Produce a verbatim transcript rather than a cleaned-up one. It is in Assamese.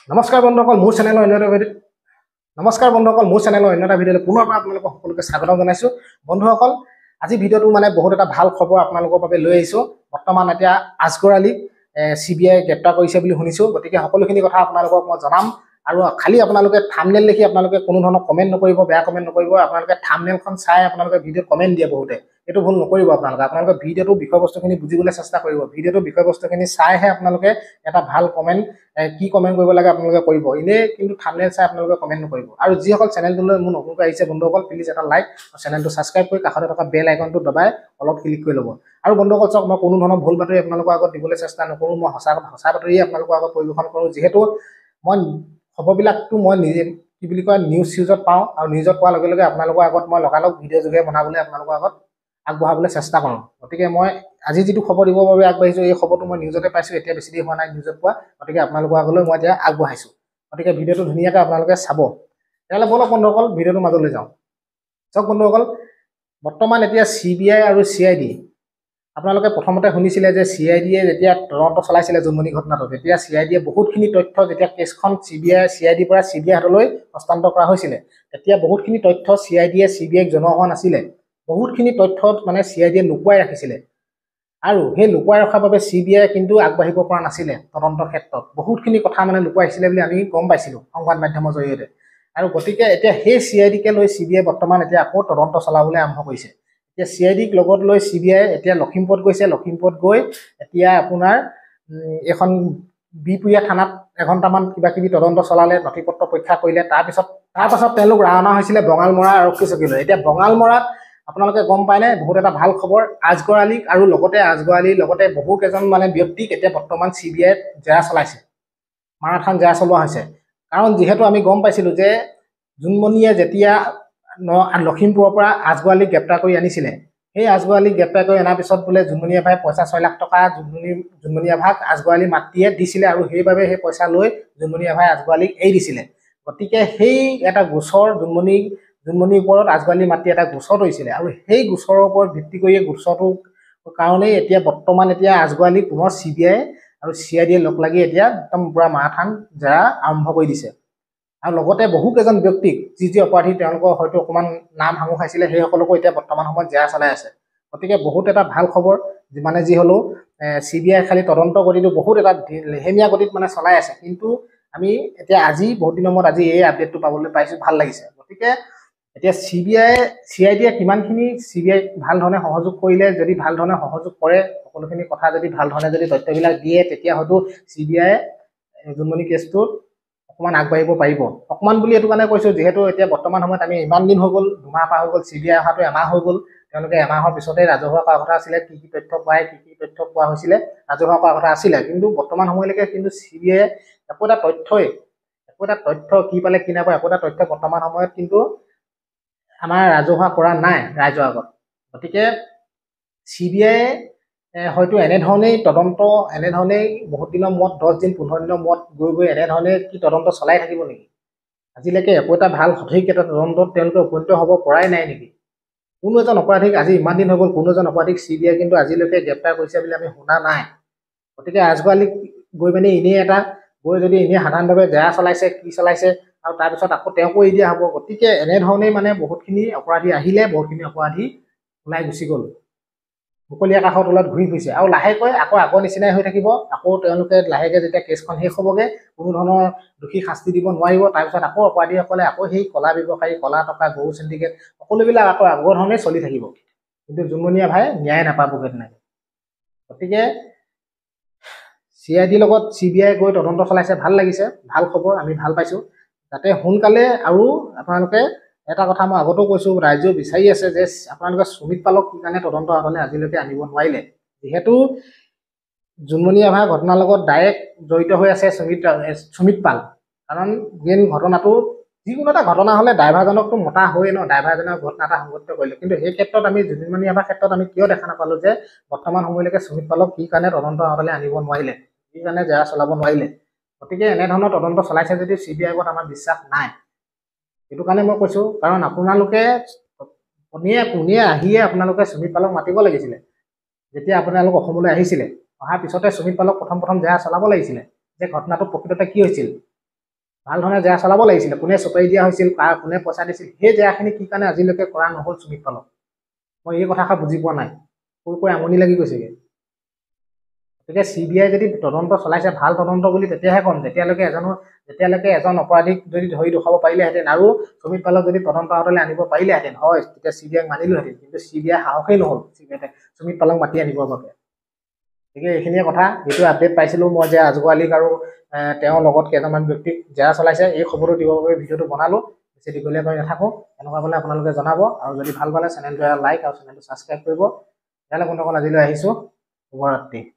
নমস্কাৰ বন্ধুসকল মোৰ চেনেলৰ অন্য এটা ভিডিঅ' নমস্কাৰ বন্ধুসকল মোৰ চেনেলৰ অন্য এটা ভিডিঅ'লৈ পুনৰ আপোনালোকক সকলোকে স্বাগতম জনাইছোঁ। বন্ধুসকল আজি ভিডিঅ'টো মানে বহুত এটা ভাল খবৰ আপোনালোকৰ বাবে লৈ আহিছোঁ। বৰ্তমান এতিয়া আজগৰ আলীক চি বি আই গ্ৰেপ্তাৰ কৰিছে বুলি শুনিছোঁ, গতিকে সকলোখিনি কথা আপোনালোকক মই জনাম। আৰু খালি আপোনালোকে থাম্বনেইল দেখি আপোনালোকে কোনো ধৰণৰ কমেণ্ট নকৰিব, বেয়া কমেণ্ট নকৰিব। আপোনালোকে থাম্বনেইলখন চাই আপোনালোকে ভিডিঅ'ত কমেণ্ট দিয়ে বহুতে, এইটো ভুল নকৰিব। আপোনালোকে আপোনালোকে ভিডিঅ'টো বিষয়বস্তুখিনি বুজিবলৈ চেষ্টা কৰিব। ভিডিঅ'টো বিষয়বস্তুখিনি চাইহে আপোনালোকে এটা ভাল কমেণ্ট কি কমেণ্ট কৰিব লাগে আপোনালোকে কৰিব, এনেই কিন্তু থাম্বনেইল চাই আপোনালোকে কমেণ্ট নকৰিব। আৰু যিসকল চেনেলটোলৈ মোৰ নতুনকৈ আহিছে বন্ধুসকল, প্লিজ এটা লাইক আৰু চেনেলটো ছাবস্ক্ৰাইব কৰি কাষতে থকা বেল আইকনটো দবাই অলপ ক্লিক কৰি ল'ব। আৰু বন্ধুসকল চাওক, মই কোনো ধৰণৰ ভুল বাতৰি আপোনালোকৰ আগত দিবলৈ চেষ্টা নকৰোঁ। মই সঁচা সঁচা বাতৰিয়ে আপোনালোকৰ আগত পৰিৱেশন কৰোঁ, যিহেতু মই খবৰবিলাকটো মই নিজে কি বুলি কয় নিউজ চিউজত পাওঁ, আৰু নিউজত পোৱাৰ লগে লগে আপোনালোকৰ আগত মই লগালগ ভিডিঅ' যোগে বনাবলৈ আপোনালোকৰ আগত আগবঢ়াবলৈ চেষ্টা কৰোঁ। গতিকে মই আজি যিটো খবৰ দিবৰ বাবে আগবাঢ়িছোঁ, এই খবৰটো মই নিউজতে পাইছোঁ, এতিয়া বেছি দেৰি হোৱা নাই নিউজত পোৱা। গতিকে আপোনালোকৰ আগলৈ মই এতিয়া আগবঢ়াইছোঁ। গতিকে ভিডিঅ'টো ধুনীয়াকৈ আপোনালোকে চাব। তেতিয়াহ'লে বলক বন্ধুসকল ভিডিঅ'টো মাজলৈ যাওঁ। চাওক বন্ধুসকল, বৰ্তমান এতিয়া চি বি আই আৰু চি আই ডি, আপোনালোকে প্ৰথমতে শুনিছিলে যে চি আই ডিয়ে যেতিয়া তদন্ত চলাইছিলে জুমনি ঘটনাটো, তেতিয়া চি আই ডিয়ে বহুতখিনি তথ্য, যেতিয়া কেছখন C B I C I ডিৰ পৰা চি বি আই হাতলৈ হস্তান্তৰ কৰা হৈছিলে, তেতিয়া বহুতখিনি তথ্য চি আই ডিয়ে চি বি আইক জনোৱা হোৱা নাছিলে। বহুতখিনি তথ্য মানে চি আই ডিয়ে লুকুৱাই ৰাখিছিলে, আৰু সেই লুকুৱাই ৰখাৰ বাবে চি বি আই কিন্তু আগবাঢ়িব পৰা নাছিলে তদন্তৰ ক্ষেত্ৰত। বহুতখিনি কথা মানে লুকুৱাইছিলে বুলি আমি গম পাইছিলোঁ সংবাদ মাধ্যমৰ জৰিয়তে। আৰু গতিকে এতিয়া সেই চি আই ডিকে লৈ চি বি আই বৰ্তমান এতিয়া আকৌ তদন্ত চলাবলৈ আৰম্ভ কৰিছে। এতিয়া চি আই ডিক লগত লৈ চি বি আই এতিয়া লখিমপুৰত গৈছে। লখিমপুৰত গৈ এতিয়া আপোনাৰ এখন বিপুৰীয়া থানাত এঘণ্টামান কিবা কিবি তদন্ত চলালে, নথি পত্ৰ পৰীক্ষা কৰিলে। তাৰপিছত তাৰপাছত তেওঁলোক ৰাওনা হৈছিলে বঙালমৰা আৰক্ষী চকীলৈ। এতিয়া বঙালমৰাত আপোনালোকে গম পায়নে, বহুত এটা ভাল খবৰ, আজগৰ আলীক আৰু লগতে আজগৰ আলীৰ লগতে বহু কেইজন মানে ব্যক্তিক এতিয়া বৰ্তমান চি বি আই জেৰা চলাইছে, মাৰাথান জেৰা চলোৱা হৈছে। কাৰণ যিহেতু আমি গম পাইছিলোঁ যে জোনমণিয়ে যেতিয়া লখিমপুৰৰ পৰা আজগৰ আলীক গ্ৰেপ্তাৰ কৰি আনিছিলে, সেই আজগৰ আলীক গ্ৰেপ্তাৰ কৰি অনাৰ পিছত বোলে জোনমণিয়ে ভাই পইচা ছয় লাখ টকা জোনমণি জোনমণিয়া ভাগ আজগৰ আলী মাতৃয়ে দিছিলে, আৰু সেইবাবে সেই পইচা লৈ জোনমণিয়া ভাই আজগৰ আলীক এৰি দিছিলে। গতিকে সেই এটা গোচৰ জোনমণি জোনমণিৰ ওপৰত আজগৰ আলীৰ মাতৃয়ে এটা গোচৰ তৰিছিলে, আৰু সেই গোচৰৰ ওপৰত ভিত্তি কৰি গোচৰটোৰ কাৰণেই এতিয়া বৰ্তমান এতিয়া আজগৰ আলী পুনৰ চি বি আই আৰু চি আই ডিয়ে লগ লাগি এতিয়া একদম পুৰা মাৰাথান জেৰা আৰম্ভ কৰি দিছে। আৰু লগতে বহু কেইজন ব্যক্তিক যি যি অপৰাধী তেওঁলোকৰ হয়তো অকণমান নাম সাঙুৰ খাইছিলে, সেইসকলকো এতিয়া বৰ্তমান সময়ত জেৰা চলাই আছে। গতিকে বহুত এটা ভাল খবৰ, যিমানে যি হ'লেও চি বি আই খালি তদন্ত গতিটো বহুত এটা লেহেমীয়া গতিত মানে চলাই আছে। কিন্তু আমি এতিয়া আজি বহুত দিনৰ মূৰত আজি এই আপডেটটো পাবলৈ পাইছোঁ, ভাল লাগিছে। গতিকে এতিয়া C B I C I ডিয়ে কিমানখিনি চি বি আইক ভাল ধৰণে সহযোগ কৰিলে, যদি ভাল ধৰণে সহযোগ কৰে, সকলোখিনি কথা যদি ভাল ধৰণে যদি তথ্যবিলাক দিয়ে, তেতিয়া হয়তো চি বি আই জোনমণি কেছটোত অকণমান আগবাঢ়িব পাৰিব। অকণমান বুলি এইটো কাৰণে কৈছোঁ, যিহেতু এতিয়া বৰ্তমান সময়ত আমি ইমান দিন হৈ গ'ল, দুমাহ পাৰ হৈ গ'ল, চি বি আই অহাটো এমাহ হৈ গ'ল। তেওঁলোকে এমাহৰ পিছতে ৰাজহুৱা কৰাৰ কথা আছিলে, কি কি তথ্য পায়, কি কি তথ্য পোৱা হৈছিলে, ৰাজহুৱা কৰাৰ কথা আছিলে। কিন্তু বৰ্তমান সময়লৈকে কিন্তু চি বি আই একো এটা তথ্যই একো এটা তথ্য কি পালে কি নাপায়, একো এটা তথ্য বৰ্তমান সময়ত কিন্তু আমাৰ ৰাজহুৱা কৰা নাই ৰাইজৰ আগত। গতিকে চি বি আই হয়তো এনেধৰণেই তদন্ত এনেধৰণেই বহুত দিনৰ মূৰত, দহ দিন পোন্ধৰ দিনৰ মূৰত গৈ গৈ এনেধৰণে কি তদন্ত চলাই থাকিব নেকি? আজিলৈকে একো এটা ভাল সঠিক এটা তদন্তত তেওঁলোকে উপনীত হ'ব পৰাই নাই নেকি? কোনো এজন অপৰাধীক আজি ইমান দিন হৈ গ'ল, কোনো এজন অপৰাধীক চি বি আই কিন্তু আজিলৈকে গ্ৰেপ্তাৰ কৰিছে বুলি আমি শুনা নাই। গতিকে আজগৰ আলীক গৈ পিনি এনেই এটা গৈ যদি এনেই সাধাৰণভাৱে জেৰা চলাইছে, কি চলাইছে, আৰু তাৰপিছত আকৌ তেওঁকো এৰি দিয়া হ'ব। গতিকে এনেধৰণেই মানে বহুতখিনি অপৰাধী আহিলে, বহুতখিনি অপৰাধী ওলাই গুচি গ'ল, মুকলি আকাশৰ তলত ঘূৰি ফুৰিছে, আৰু লাহেকৈ আকৌ আগৰ নিচিনাই হৈ থাকিব। আকৌ তেওঁলোকে লাহেকৈ যেতিয়া কেছখন শেষ হ'বগৈ, কোনো ধৰণৰ দোষী শাস্তি দিব নোৱাৰিব। তাৰপিছত আকৌ অপৰাধীসকলে আকৌ সেই কলা ব্যৱসায়ী, কলা টকা, গৰু চিণ্ডিকেট সকলোবিলাক আকৌ আগৰ ধৰণে চলি থাকিব। কিন্তু জোনমণিয়া ভাই ন্যায় নাপাবগৈ তেনেকৈ। গতিকে চি আই ডিৰ লগত চি বি আই গৈ তদন্ত চলাইছে, ভাল লাগিছে, ভাল খবৰ, আমি ভাল পাইছোঁ। যাতে সোনকালে, আৰু আপোনালোকে এটা কথা মই আগতেও কৈছোঁ, ৰাইজেও বিচাৰি আছে যে আপোনালোকে সুমিত পালক কি কাৰণে তদন্ত হাতলৈ আজিলৈকে আনিব নোৱাৰিলে। যিহেতু জোনমণিয়া ভাই ঘটনাৰ লগত ডাইৰেক্ট জড়িত হৈ আছে সুমিত সুমিত পাল। কাৰণ মেইন ঘটনাটো, যিকোনো এটা ঘটনা হ'লে ড্ৰাইভাৰজনকতো মতা হয়েই ন, ড্ৰাইভাৰজনৰ ঘটনা এটা সংঘটিত কৰিলে। কিন্তু সেই ক্ষেত্ৰত আমি জোনমণিয়া ভাইৰ ক্ষেত্ৰত আমি কিয় দেখা নাপালোঁ যে বৰ্তমান সময়লৈকে সুমিত পালক কি কাৰণে তদন্ত হাতলৈ আনিব নোৱাৰিলে, কি কাৰণে জেৰা চলাব নোৱাৰিলে। গতিকে এনেধৰণৰ তদন্ত চলাইছে যদি চি বি আইৰ ওপৰত আমাৰ বিশ্বাস নাই। সেইটো কাৰণে মই কৈছোঁ, কাৰণ আপোনালোকে পোনে পোনে আহিয়ে আপোনালোকে সুমিত পালক মাতিব লাগিছিলে। যেতিয়া আপোনালোক অসমলৈ আহিছিলে, অহাৰ পিছতে সুমিত পালক প্ৰথম প্ৰথম জেৰা চলাব লাগিছিলে যে ঘটনাটো প্ৰকৃততে কি হৈছিল। ভাল ধৰণে জেৰা চলাব লাগিছিলে কোনে চপাই দিয়া হৈছিল কাৰ কোনে পইচা দিছিল সেই জেৰাখিনি কি কাৰণে আজিলৈকে কৰা নহ'ল সুমিত পালক মই এই কথাষাৰ বুজি পোৱা নাই কৈ কৈ আমনি লাগি গৈছেগে গতিকে চি বি আই যদি তদন্ত চলাইছে ভাল তদন্ত বুলি তেতিয়াহে ক'ম যেতিয়ালৈকে এজনো যেতিয়ালৈকে এজন অপৰাধীক যদি ধৰি দেখুৱাব পাৰিলেহেঁতেন আৰু সুমিত পালক যদি তদন্ত আঁতৰলৈ আনিব পাৰিলেহেঁতেন হয় তেতিয়া চি বি আইক মানিলোহেঁতেন কিন্তু চি বি আই সাহসেই নহ'ল চি বি আই সুমিত পালক মাতি আনিবৰ বাবে গতিকে এইখিনিয়ে কথা যিটো আপডেট পাইছিলোঁ মই যে আজগৰ আলীক আৰু তেওঁৰ লগত কেইজনমান ব্যক্তিক জেৰা চলাইছে এই খবৰটো দিবৰ বাবে ভিডিঅ'টো বনালোঁ বেছি দীঘলীয়া কৰি নাথাকোঁ এনেকুৱা হ'লে আপোনালোকে জনাব আৰু যদি ভাল পালে চেনেলটো লাইক আৰু চেনেলটো ছাবস্ক্ৰাইব কৰিব তেতিয়াহ'লে বন্ধুসকল আজিলৈ আহিছোঁ শুভৰাত্ৰি